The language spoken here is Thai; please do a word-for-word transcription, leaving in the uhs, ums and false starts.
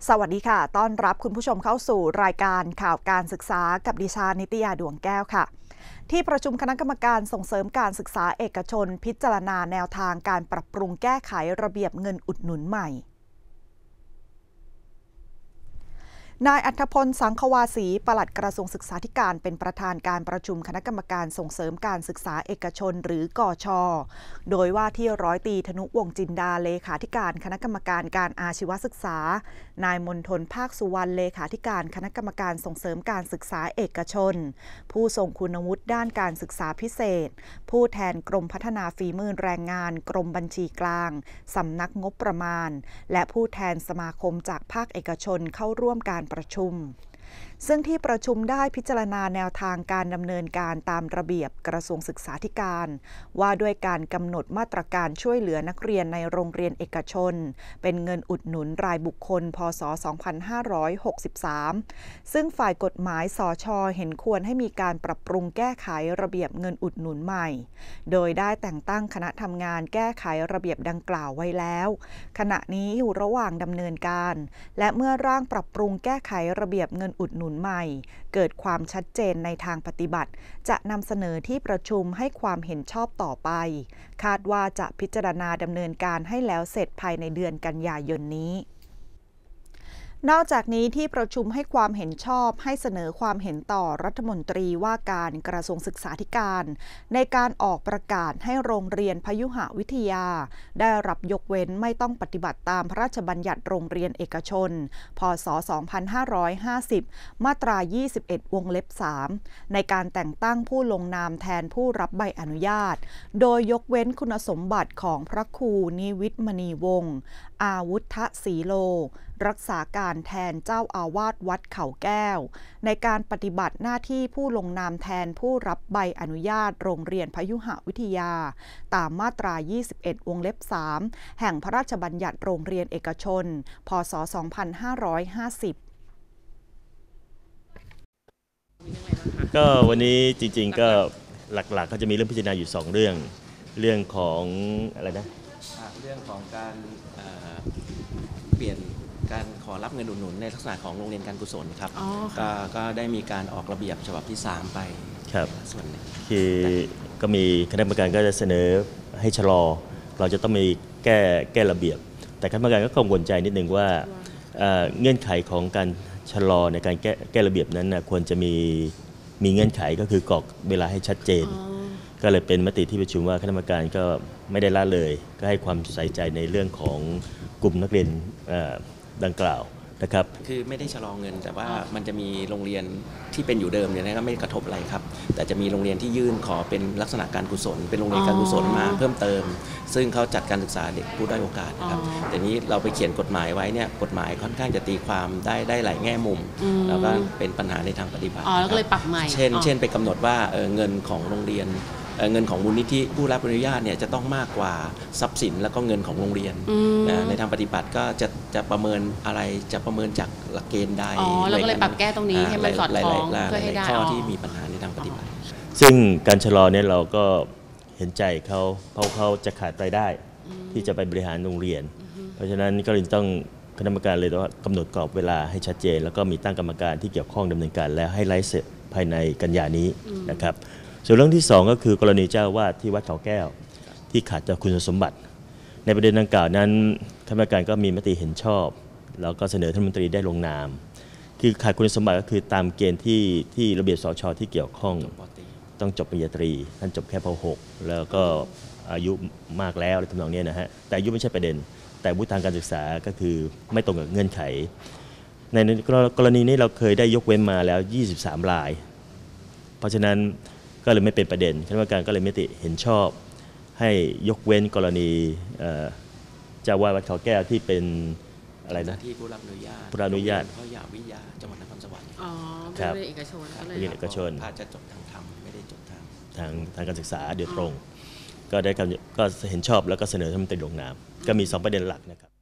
สวัสดีค่ะต้อนรับคุณผู้ชมเข้าสู่รายการข่าวการศึกษากับดิฉันนิตยาดวงแก้วค่ะที่ประชุมคณะกรรมการส่งเสริมการศึกษาเอกชนพิจารณาแนวทางการปรับปรุงแก้ไขระเบียบเงินอุดหนุนใหม่นายอัธพลสังควาสีปลัดกระทรวงศึกษาธิการเป็นประธานการประชุมคณะกรรมการส่งเสริมการศึกษาเอกชนหรือกช.โดยว่าที่ร้อยตรีธนุวงศ์จินดาเลขาธิการคณะกรรมการการอาชีวศึกษานายมณฑลภาคสุวรรณเลขาธิการคณะกรรมการส่งเสริมการศึกษาเอกชนผู้ทรงคุณวุฒิด้านการศึกษาพิเศษผู้แทนกรมพัฒนาฝีมือแรงงานกรมบัญชีกลางสำนักงบประมาณและผู้แทนสมาคมจากภาคเอกชนเข้าร่วมการประชุมซึ่งที่ประชุมได้พิจารณาแนวทางการดำเนินการตามระเบียบกระทรวงศึกษาธิการว่าด้วยการกำหนดมาตรการช่วยเหลือนักเรียนในโรงเรียนเอกชนเป็นเงินอุดหนุนรายบุคคลพ.ศ. สองพันห้าร้อยหกสิบสามซึ่งฝ่ายกฎหมายสช.เห็นควรให้มีการปรับปรุงแก้ไขระเบียบเงินอุดหนุนใหม่โดยได้แต่งตั้งคณะทำงานแก้ไขระเบียบดังกล่าวไว้แล้วขณะนี้อยู่ระหว่างดำเนินการและเมื่อร่างปรับปรุงแก้ไขระเบียบเงินอุดหนุนใหม่เกิดความชัดเจนในทางปฏิบัติจะนำเสนอที่ประชุมให้ความเห็นชอบต่อไปคาดว่าจะพิจารณาดำเนินการให้แล้วเสร็จภายในเดือนกันยายนนี้นอกจากนี้ที่ประชุมให้ความเห็นชอบให้เสนอความเห็นต่อรัฐมนตรีว่าการกระทรวงศึกษาธิการในการออกประกาศให้โรงเรียนพยุหวิทยาได้รับยกเว้นไม่ต้องปฏิบัติตามพระราชบัญญัติโรงเรียนเอกชนพ.ศ. สองพันห้าร้อยห้าสิบมาตรายี่สิบเอ็ดวงเล็บสามในการแต่งตั้งผู้ลงนามแทนผู้รับใบอนุญาตโดยยกเว้นคุณสมบัติของพระครูนิวิทย์มณีวงศ์อาวุธศรีโลรักษาการแทนเจ้าอาวาสวัดเขาแก้วในการปฏิบัติหน้าที่ผู้ลงนามแทนผู้รับใบอนุญาตโรงเรียนพยุหวิทยาตามมาตรายี่สิบเอ็ดวงเล็บสามแห่งพระราชบัญญัติโรงเรียนเอกชนพ.ศ. สองพันห้าร้อยห้าสิบก็วันนี้จริงๆก็หลักๆเขาจะมีเรื่องพิจารณาอยู่สองเรื่องเรื่องของอะไรนะเรื่องของการเปลี่ยนการขอรับเงินอุดหนุนในลักษณะของโรงเรียนการกุศลครับก็ก็ได้มีการออกระเบียบฉบับที่สามไปครับส่วนนึงคือก็มีคณะกรรมการก็จะเสนอให้ชะลอเราจะต้องมีแก้แก้ระเบียบแต่คณะกรรมการก็กังวลใจนิดนึงว่าเงื่อนไขของการชะลอในการแก้แก้ระเบียบนั้นนะควรจะมีมีเงื่อนไขก็คือกรอกเวลาให้ชัดเจนก็เลยเป็นมติที่ประชุมว่าคณะกรรมการก็ไม่ได้ละเลยก็ให้ความใส่ใจในเรื่องของกลุ่มนักเรียนดังกล่าวนะครับคือไม่ได้ชะลอเงินแต่ว่ามันจะมีโรงเรียนที่เป็นอยู่เดิมเนี่ยนะครับไม่กระทบอะไรครับแต่จะมีโรงเรียนที่ยื่นขอเป็นลักษณะการกุศลเป็นโรงเรียนการกุศลมาเพิ่มเติมซึ่งเขาจัดการศึกษาเด็กผู้ด้อยโอกาสนะครับแต่นี้เราไปเขียนกฎหมายไว้เนี่ยกฎหมายค่อนข้างจะตีความได้ได้หลายแง่มุมแล้วก็เป็นปัญหาในทางปฏิบัติอ๋อแล้วก็เลยปรับใหม่เช่นเช่นไปกำหนดว่าเงินของโรงเรียนเงินของมูลนิธิผู้รับอนุญาตเนี่ยจะต้องมากกว่าทรัพย์สินแล้วก็เงินของโรงเรียนในทางปฏิบัติก็จะจะประเมินอะไรจะประเมินจากหลักเกณฑ์ใดอ๋อแล้วก็เลยปรับแก้ตรงนี้ให้มันสอดคล้องเพื่อให้ได้ข้อที่มีปัญหาในทางปฏิบัติซึ่งการชะลอเนี่ยเราก็เห็นใจเขาเพราะเขาจะขาดรายได้ที่จะไปบริหารโรงเรียนเพราะฉะนั้นก็เลยต้องคณะกรรมการเลยว่ากำหนดกรอบเวลาให้ชัดเจนแล้วก็มีตั้งกรรมการที่เกี่ยวข้องดำเนินการแล้วให้ไล่เสร็จภายในกันยานี้นะครับส่วนเรื่องที่สองก็คือกรณีเจ้าวาดที่วัดเขาแก้วที่ขาดจากคุณสมบัติในประเด็นดังกล่าวนั้นคณะกรรมการก็มีมติเห็นชอบแล้วก็เสนอท่านรัฐมนตรีได้ลงนามคือขาดคุณสมบัติก็คือตามเกณฑ์ที่ที่ระเบียบสช.ที่เกี่ยวข้องต้องจบปริญญาตรีท่านจบแค่ป หกแล้วก็อายุมากแล้วในทำนองนี้นะฮะแต่อายุไม่ใช่ประเด็นแต่วุฒิทางการศึกษาก็คือไม่ตรงกับเงื่อนไขในกรณีนี้เราเคยได้ยกเว้นมาแล้วยี่สิบสามรายเพราะฉะนั้นก็เลยไม่เป็นประเด็นคณะกรรมการก็เลยมติเห็นชอบให้ยกเว้นกรณีเจ้าวาดวัดเขาแก้วที่เป็นอะไรนะที่ผู้รับอนุญาตผู้รับอนุญาตพระยาวิทยาจังหวัดนครสวรรค์อ๋อเป็นเอกชนเป็นเอกชนอาจจะจบทางธรรมไม่ได้จบทางทางทางการศึกษาโดยตรงก็ได้ก็เห็นชอบแล้วก็เสนอท่านรัฐมนตรีลงนามก็มีสองประเด็นหลักนะครับ